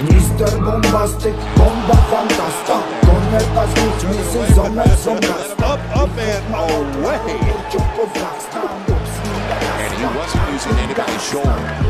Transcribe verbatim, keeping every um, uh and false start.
mister Bombastic, bomba fantasta. Con el pasnic, misses on el sombrasta. Up, up and away. And he wasn't using anybody's shoulder.